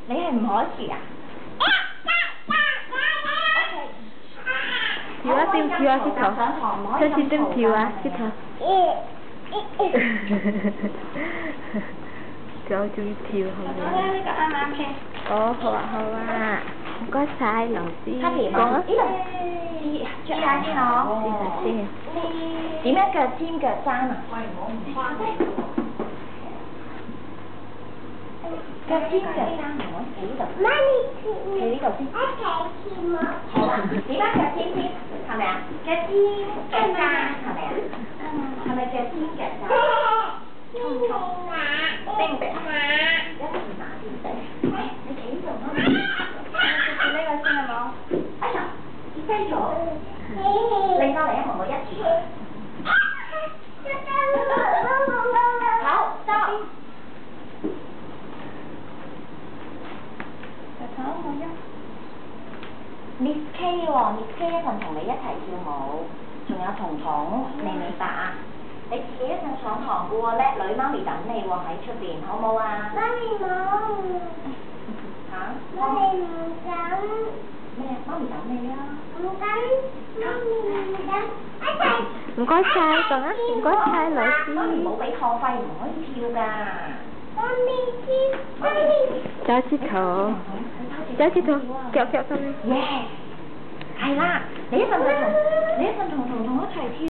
你係唔可以啊？ 跳啊！點跳啊？石頭，上次點跳啊？石頭。就仲要跳係咪？ 好啦，呢個啱啱先。 哦，好啊，好啊，唔該晒，老師。講啊。 呢度試下先咯。 試下先。 點樣腳尖腳踭啊？腳尖腳踭唔好企呢度。企呢度先。好啦，點樣腳尖先？係咪啊？腳尖腳踭係咪啊？係咪腳尖腳踭？衝唔衝？冰冰。一字馬點冰？你企呢度啦。試呢個先係冇？哎呀，跌低咗。拎翻嚟一望我一次。好，stop。Miss K 喎，Miss K 一陣同你一齊跳舞，仲有彤彤，明唔明白啊？你自己一陣上堂嘅喎，叻女，媽咪等你喎喺出邊，好唔好啊？ 媽咪冇。 嚇？ 媽咪唔等。 咩啊？媽咪等你啊！ 唔等，媽咪唔等，一齊。 唔該晒，講啊！唔該晒，老師。 媽咪冇俾學費，唔可以跳㗎。 媽咪知，媽咪。 揸石頭，揸石頭，腳上面。 耶！係啦，你一陣同彤彤一齊跳。